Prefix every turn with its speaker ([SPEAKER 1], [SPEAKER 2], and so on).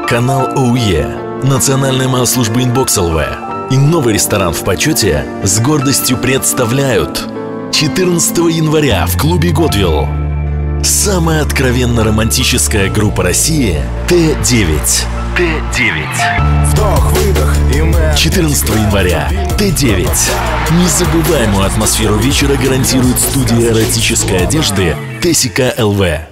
[SPEAKER 1] канал ОУЕ, национальная майл-служба Inbox ЛВ и новый ресторан в почете с гордостью представляют 14 января в клубе Годвилл самая откровенно романтическая группа России Т9.
[SPEAKER 2] Вдох-выдох, и мы
[SPEAKER 1] 14 января Т9. Незабываемую атмосферу вечера гарантирует студия эротической одежды Тесика ЛВ.